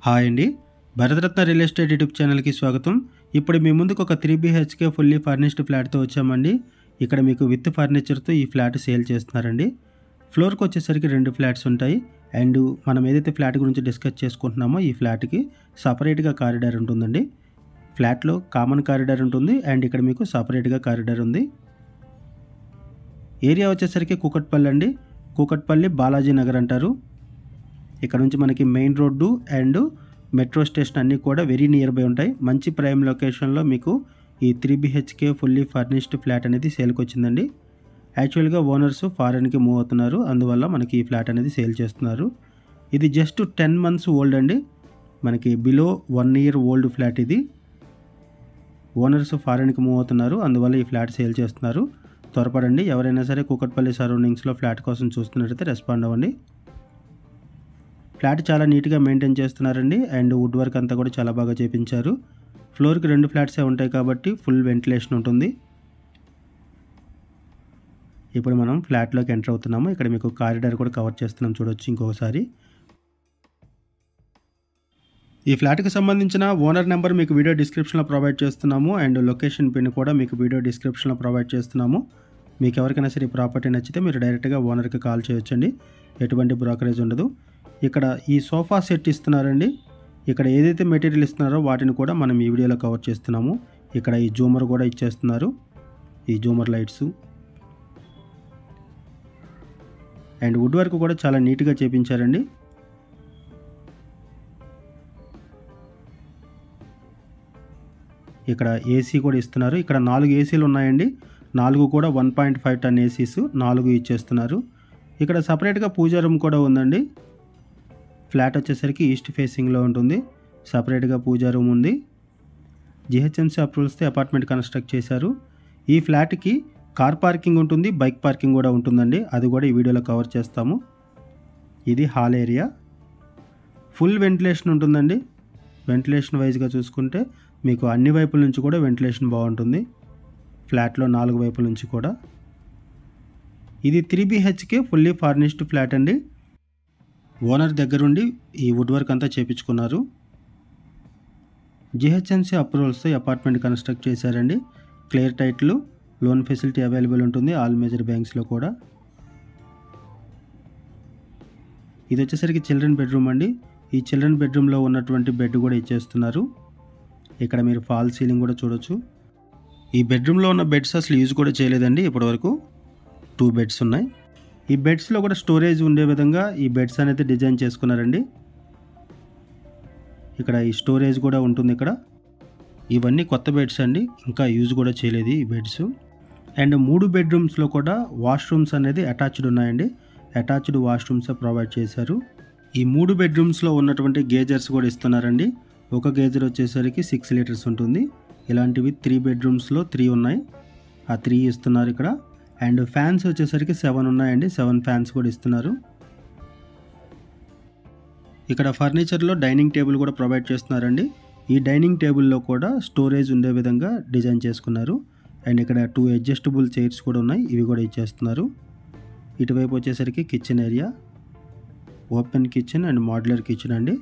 Hi అండి, Bharat Ratna real estate YouTube ఛానల్కి స్వాగతం. ఇప్పుడు మీ ముందుకు ఒక 3 BHK ఫుల్లీ ఫర్నిష్డ్ ఫ్లాట్తో వచ్చామండి. ఇక్కడ మీకు విత్ ఫర్నిచర్తో ఈ ఫ్లాట్ సేల్ చేస్తున్నారండి. ఫ్లోర్కి వచ్చేసరికి 2 ఫ్లాట్స్ ఉంటాయి. అండ్ మనం ఏదైతే ఫ్లాట్ గురించి డిస్కస్ చేసుకుంటున్నామో ఈ ఫ్లాట్కి సపరేట్గా కారిడార్ ఉంటుందండి. ఫ్లాట్లో కామన్ కారిడార్ ఉంటుంది అండ్ ఇక్కడ మీకు సపరేట్గా కారిడార్ ఉంది. ఏరియా వచ్చేసరికి కూకట్పల్లి అండి. కూకట్పల్లి బాలాజీ నగర్ అంటారు. ఇక్కడ నుంచి మనకి main road and metro station అన్నీ కూడా వెరీ నియర్ బై ఉంటాయి. మంచి ప్రైమ్ లొకేషన్లో మీకు ఈ 3 BHK ఫుల్లీ ఫర్నిష్డ్ ఫ్లాట్ అనేది సేల్కి వచ్చిందండి. యాక్చువల్గా ఓనర్స్ ఫారెన్కి మూవ్ అవుతున్నారు, అందువల్ల మనకి ఈ ఫ్లాట్ అనేది సేల్ చేస్తున్నారు. ఇది జస్ట్ 10 months ఓల్డ్ అండి. మనకి బిలో 1 year ఓల్డ్ ఫ్లాట్ ఇది. ఓనర్స్ ఫారెన్కి మూవ్ అవుతున్నారు, అందువల్ల ఈ ఫ్లాట్ సేల్ చేస్తున్నారు. త్వరపడండి. ఎవరైనా సరే కూకట్పల్లి సరౌండింగ్స్లో ఫ్లాట్ కోసం చూస్తున్నట్టయితే రెస్పాండ్ అవ్వండి. ఫ్లాట్ చాలా నీట్గా మెయింటైన్ చేస్తున్నారండి అండ్ వుడ్ వర్క్ అంతా కూడా చాలా బాగా చేపించారు. ఫ్లోర్కి 2 ఫ్లాట్సే ఉంటాయి కాబట్టి ఫుల్ వెంటిలేషన్ ఉంటుంది. ఇప్పుడు మనం ఫ్లాట్లోకి ఎంటర్ అవుతున్నాము. ఇక్కడ మీకు కారిడార్ కూడా కవర్ చేస్తున్నాం, చూడొచ్చు ఇంకొకసారి. ఈ ఫ్లాట్కి సంబంధించిన ఓనర్ నెంబర్ మీకు వీడియో డిస్క్రిప్షన్లో ప్రొవైడ్ చేస్తున్నాము అండ్ లొకేషన్ పిన్ కూడా మీకు వీడియో డిస్క్రిప్షన్లో ప్రొవైడ్ చేస్తున్నాము. మీకు ఎవరికైనా సరే ప్రాపర్టీ నచ్చితే మీరు డైరెక్ట్గా ఓనర్కి కాల్ చేయొచ్చండి. ఎటువంటి బ్రోకరేజ్ ఉండదు. ఇక్కడ ఈ సోఫా సెట్ ఇస్తున్నారండి. ఇక్కడ ఏదైతే మెటీరియల్ ఇస్తున్నారో వాటిని కూడా మనం ఈ వీడియోలో కవర్ చేస్తున్నాము. ఇక్కడ ఈ జూమర్ కూడా ఇచ్చేస్తున్నారు, ఈ జూమర్ లైట్స్ అండ్ వుడ్ వర్క్ కూడా చాలా నీట్గా చేపించారండి. ఇక్కడ ఏసీ కూడా ఇస్తున్నారు. ఇక్కడ 4 ఏసీలు ఉన్నాయండి. 4 కూడా 1.5 ton ఏసీస్ 4 ఇచ్చేస్తున్నారు. ఇక్కడ సపరేట్గా పూజా రూమ్ కూడా ఉందండి. ఫ్లాట్ వచ్చేసరికి ఈస్ట్ ఫేసింగ్లో ఉంటుంది. సపరేట్గా పూజా రూమ్ ఉంది. GHMC అప్రూవల్స్తో అపార్ట్మెంట్ కన్స్ట్రక్ట్ చేశారు. ఈ ఫ్లాట్కి కార్ పార్కింగ్ ఉంటుంది, బైక్ పార్కింగ్ కూడా ఉంటుందండి. అది కూడా ఈ వీడియోలో కవర్ చేస్తాము. ఇది హాల్ ఏరియా. ఫుల్ వెంటిలేషన్ ఉంటుందండి. వెంటిలేషన్ వైజ్గా చూసుకుంటే మీకు అన్ని వైపుల నుంచి కూడా వెంటిలేషన్ బాగుంటుంది. ఫ్లాట్లో 4 వైపుల నుంచి కూడా. ఇది 3 BHK ఫుల్లీ ఫర్నిష్డ్ ఫ్లాట్ అండి. ఓనర్ దగ్గరుండి ఈ వుడ్ వర్క్ అంతా చేపించుకున్నారు. GHMC అప్రూవల్స్తో అపార్ట్మెంట్ కన్స్ట్రక్ట్ చేశారండి. Clear title, loan facility available ఉంటుంది ఆల్ మేజర్ బ్యాంక్స్లో కూడా. ఇది వచ్చేసరికి చిల్డ్రన్ బెడ్రూమ్ అండి. ఈ చిల్డ్రన్ బెడ్రూమ్లో ఉన్నటువంటి బెడ్ కూడా ఇచ్చేస్తున్నారు. ఇక్కడ మీరు ఫాల్ సీలింగ్ కూడా చూడొచ్చు. ఈ బెడ్రూమ్లో ఉన్న బెడ్స్ అసలు యూజ్ కూడా చేయలేదండి ఇప్పటివరకు. 2 బెడ్స్ ఉన్నాయి. ఈ బెడ్స్లో కూడా స్టోరేజ్ ఉండే విధంగా ఈ బెడ్స్ అనేది డిజైన్ చేసుకున్నారండి. ఇక్కడ ఈ స్టోరేజ్ కూడా ఉంటుంది ఇక్కడ. ఇవన్నీ కొత్త బెడ్స్ అండి, ఇంకా యూజ్ కూడా చేయలేదు ఈ బెడ్స్. అండ్ 3 బెడ్రూమ్స్లో కూడా వాష్రూమ్స్ అనేది అటాచ్డ్ ఉన్నాయండి. అటాచ్డ్ వాష్రూమ్స్ ప్రొవైడ్ చేశారు. ఈ 3 బెడ్రూమ్స్లో ఉన్నటువంటి గేజర్స్ కూడా ఇస్తున్నారండి. ఒక గేజర్ వచ్చేసరికి 6 లీటర్స్ ఉంటుంది. ఇలాంటివి 3 బెడ్రూమ్స్లో 3 ఉన్నాయి. ఆ 3 ఇస్తున్నారు ఇక్కడ. అండ్ ఫ్యాన్స్ వచ్చేసరికి 7 ఉన్నాయండి. 7 ఫ్యాన్స్ కూడా ఇస్తున్నారు. ఇక్కడ ఫర్నిచర్లో డైనింగ్ టేబుల్ కూడా ప్రొవైడ్ చేస్తున్నారండి. ఈ డైనింగ్ టేబుల్లో కూడా స్టోరేజ్ ఉండే విధంగా డిజైన్ చేసుకున్నారు. అండ్ ఇక్కడ 2 అడ్జస్టబుల్ చైర్స్ కూడా ఉన్నాయి, ఇవి కూడా ఇచ్చేస్తున్నారు. ఇటువైపు వచ్చేసరికి kitchen area, open kitchen and modular kitchen అండి.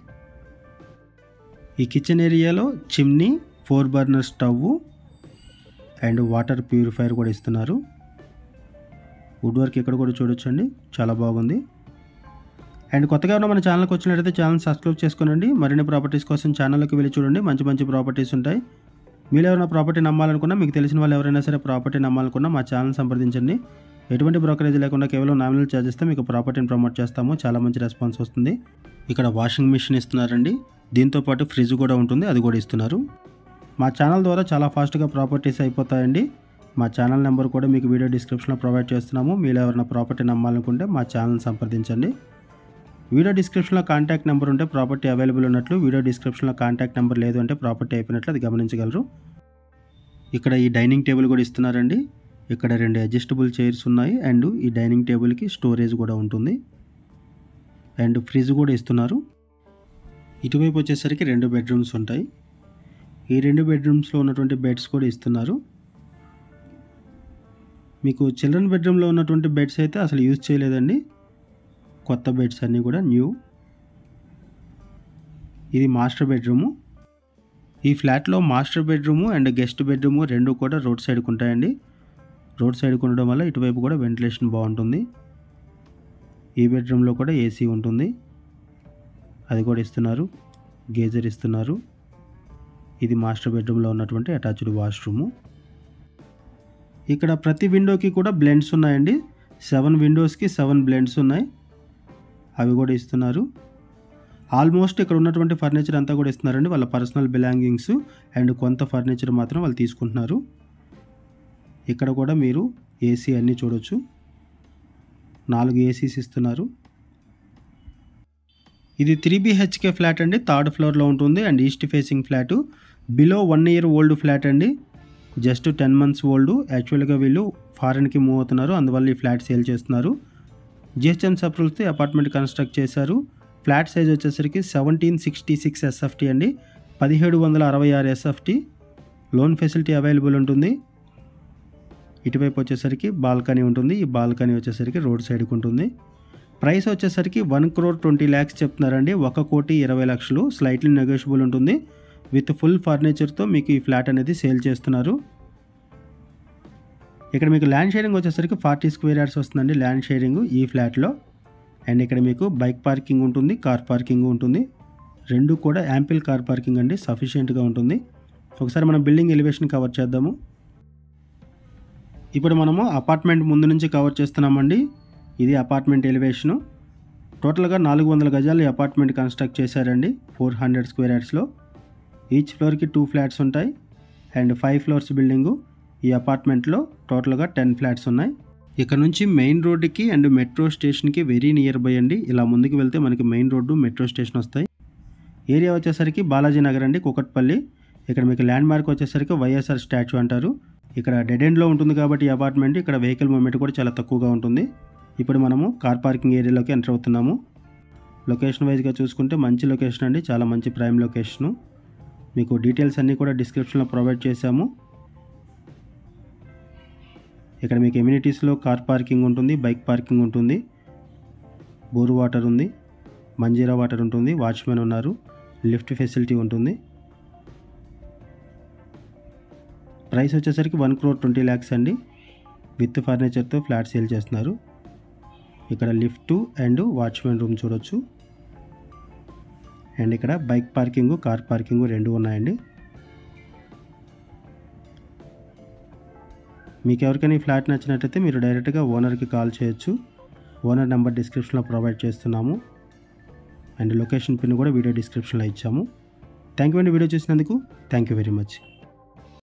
ఈ కిచెన్ ఏరియాలో chimney, 4 burner stove and water purifier కూడా ఇస్తున్నారు. వుడ్ వర్క్ ఇక్కడ కూడా చూడొచ్చండి, చాలా బాగుంది. అండ్ కొత్తగా ఉన్న మన ఛానల్కి వచ్చినట్టయితే ఛానల్ సబ్స్క్రైబ్ చేసుకోండి. మరిన్ని ప్రాపర్టీస్ కోసం ఛానల్కి వెళ్ళి చూడండి, మంచి మంచి ప్రాపర్టీస్ ఉంటాయి. మీరు ఎవరైనా ప్రాపర్టీ నమ్మాలనుకున్నా, మీకు తెలిసిన వాళ్ళు ఎవరైనా సరే ప్రాపర్టీ నమ్మాలనుకున్నా మా ఛానల్ సంప్రదించండి. ఎటువంటి బ్రోకరేజ్ లేకుండా కేవలం నామినల్ ఛార్జెస్తో మీకు ప్రాపర్టీని ప్రమోట్ చేస్తాము. చాలా మంచి రెస్పాన్స్ వస్తుంది. ఇక్కడ వాషింగ్ మిషన్ ఇస్తున్నారండి. దీంతోపాటు ఫ్రిడ్జ్ కూడా ఉంటుంది, అది కూడా ఇస్తున్నారు. మా ఛానల్ ద్వారా చాలా ఫాస్ట్గా ప్రాపర్టీస్ అయిపోతాయండి. మా ఛానల్ నెంబర్ కూడా మీకు వీడియో డిస్క్రిప్షన్లో ప్రొవైడ్ చేస్తున్నాము. మీరు ఎవరైనా ప్రాపర్టీ నమ్మాలనుకుంటే మా ఛానల్ సంప్రదించండి. వీడియో డిస్క్రిప్షన్లో కాంటాక్ట్ నెంబర్ ఉంటే ప్రాపర్టీ అవైలబుల్ ఉన్నట్లు, వీడియో డిస్క్రిప్షన్లో కాంటాక్ట్ నెంబర్ లేదు అంటే ప్రాపర్టీ అయిపోయినట్లు అది గమనించగలరు. ఇక్కడ ఈ డైనింగ్ టేబుల్ కూడా ఇస్తున్నారండి. ఇక్కడ 2 అడ్జస్టబుల్ చైర్స్ ఉన్నాయి అండ్ ఈ డైనింగ్ టేబుల్కి స్టోరేజ్ కూడా ఉంటుంది అండ్ ఫ్రిడ్జ్ కూడా ఇస్తున్నారు. ఇటువైపు వచ్చేసరికి 2 బెడ్రూమ్స్ ఉంటాయి. ఈ 2 బెడ్రూమ్స్లో ఉన్నటువంటి బెడ్స్ కూడా ఇస్తున్నారు. మీకు చిల్డ్రన్ బెడ్రూమ్లో ఉన్నటువంటి బెడ్స్ అయితే అసలు యూజ్ చేయలేదండి. కొత్త బెడ్స్ అన్నీ కూడా న్యూ. ఇది మాస్టర్ బెడ్రూము. ఈ ఫ్లాట్లో master bedroom and guest bedroom రెండు కూడా రోడ్ సైడ్కి ఉంటాయండి. రోడ్ సైడ్కి ఉండడం వల్ల ఇటువైపు కూడా వెంటిలేషన్ బాగుంటుంది. ఈ బెడ్రూమ్లో కూడా ఏసీ ఉంటుంది, అది కూడా ఇస్తున్నారు. గేజర్ ఇస్తున్నారు. ఇది మాస్టర్ బెడ్రూమ్లో ఉన్నటువంటి అటాచ్డ్ వాష్రూము. ఇక్కడ ప్రతి విండోకి కూడా బ్లెండ్స్ ఉన్నాయండి. 7 విండోస్కి 7 బ్లెండ్స్ ఉన్నాయి, అవి కూడా ఇస్తున్నారు. ఆల్మోస్ట్ ఇక్కడ ఉన్నటువంటి ఫర్నిచర్ అంతా కూడా ఇస్తున్నారండి. వాళ్ళ పర్సనల్ బిలాంగింగ్స్ అండ్ కొంత ఫర్నిచర్ మాత్రం వాళ్ళు తీసుకుంటున్నారు. ఇక్కడ కూడా మీరు ఏసీ అన్నీ చూడొచ్చు. 4 ఏసీస్ ఇస్తున్నారు. ఇది 3 BHK ఫ్లాట్ అండి. 3rd ఫ్లోర్లో ఉంటుంది and east facing flat. Below 1 year old flat అండి. Just 10 months old. యాక్చువల్గా వీళ్ళు ఫారెన్కి మూవ్ అవుతున్నారు, అందువల్ల ఈ ఫ్లాట్ సేల్ చేస్తున్నారు. జిహెచ్ఎంసీ అప్రూవల్స్తో అపార్ట్మెంట్ కన్స్ట్రక్ట్ చేశారు. ఫ్లాట్ సైజ్ వచ్చేసరికి 1766 SFT అండి. 1766 SFT. లోన్ ఫెసిలిటీ అవైలబుల్ ఉంటుంది. ఇటువైపు వచ్చేసరికి బాల్కనీ ఉంటుంది. ఈ బాల్కనీ వచ్చేసరికి రోడ్ సైడ్కి ఉంటుంది. ప్రైస్ వచ్చేసరికి 1,20,00,000 చెప్తున్నారండి. 1,20,00,000. స్లైట్లీ నెగోషియబుల్ ఉంటుంది. విత్ ఫుల్ ఫర్నిచర్తో మీకు ఈ ఫ్లాట్ అనేది సేల్ చేస్తున్నారు. ఇక్కడ మీకు ల్యాండ్ షేరింగ్ వచ్చేసరికి 40 square yards వస్తుందండి ల్యాండ్ షేరింగ్ ఈ ఫ్లాట్లో. అండ్ ఇక్కడ మీకు బైక్ పార్కింగ్ ఉంటుంది, కార్ పార్కింగ్ ఉంటుంది. రెండు కూడా యాంపిల్ కార్ పార్కింగ్ అండి, సఫిషియెంట్గా ఉంటుంది. ఒకసారి మనం బిల్డింగ్ ఎలివేషన్ కవర్ చేద్దాము. ఇప్పుడు మనము అపార్ట్మెంట్ ముందు నుంచి కవర్ చేస్తున్నామండి. ఇది అపార్ట్మెంట్ ఎలివేషను. టోటల్గా 400 గజాలు ఈ అపార్ట్మెంట్ కన్స్ట్రక్ట్ చేశారండి 400 square yardsలో. ఈచ్ ఫ్లోర్కి 2 ఫ్లాట్స్ ఉంటాయి అండ్ 5 floors బిల్డింగు. ఈ అపార్ట్మెంట్లో టోటల్గా 10 ఫ్లాట్స్ ఉన్నాయి. ఇక్కడ నుంచి మెయిన్ రోడ్డుకి అండ్ మెట్రో స్టేషన్కి వెరీ నియర్ బై అండి. ఇలా ముందుకు వెళ్తే మనకి మెయిన్ రోడ్డు, మెట్రో స్టేషన్ వస్తాయి. ఏరియా వచ్చేసరికి బాలాజీ నగర్ అండి, కుకట్పల్లి. ఇక్కడ మీకు ల్యాండ్ మార్క్ వచ్చేసరికి వైఎస్ఆర్ స్టాచ్యూ అంటారు. ఇక్కడ డెడ్ ఎండ్లో ఉంటుంది కాబట్టి ఈ అపార్ట్మెంట్, ఇక్కడ వెహికల్ మూవ్మెంట్ కూడా చాలా తక్కువగా ఉంటుంది. ఇప్పుడు మనము కార్ పార్కింగ్ ఏరియాలోకి ఎంటర్ అవుతున్నాము. లొకేషన్ వైజ్గా చూసుకుంటే మంచి లొకేషన్ అండి, చాలా మంచి ప్రైమ్ లొకేషను. మీకు డీటెయిల్స్ అన్నీ కూడా డిస్క్రిప్షన్లో ప్రొవైడ్ చేశాము. ఇక్కడ మీకు ఎమ్యూనిటీస్లో కార్ పార్కింగ్ ఉంటుంది, బైక్ పార్కింగ్ ఉంటుంది, బోర్ వాటర్ ఉంది, మంజీరా వాటర్ ఉంటుంది, వాచ్మెన్ ఉన్నారు, లిఫ్ట్ ఫెసిలిటీ ఉంటుంది. ప్రైస్ వచ్చేసరికి 1,20,00,000 అండి. విత్ ఫర్నిచర్తో ఫ్లాట్ సేల్ చేస్తున్నారు. ఇక్కడ లిఫ్ట్ అండ్ వాచ్మెన్ రూమ్ చూడొచ్చు. అండ్ ఇక్కడ బైక్ పార్కింగ్, కార్ పార్కింగ్ రెండు ఉన్నాయండి. మీకు ఎవరికైనా ఈ ఫ్లాట్ నచ్చినట్లయితే మీరు డైరెక్ట్గా ఓనర్కి కాల్ చేయొచ్చు. ఓనర్ నెంబర్ డిస్క్రిప్షన్లో ప్రొవైడ్ చేస్తున్నాము అండ్ లొకేషన్ పిన్ కూడా వీడియో డిస్క్రిప్షన్లో ఇచ్చాము. థ్యాంక్ యూ అండి వీడియో చూసినందుకు. Thank you very much.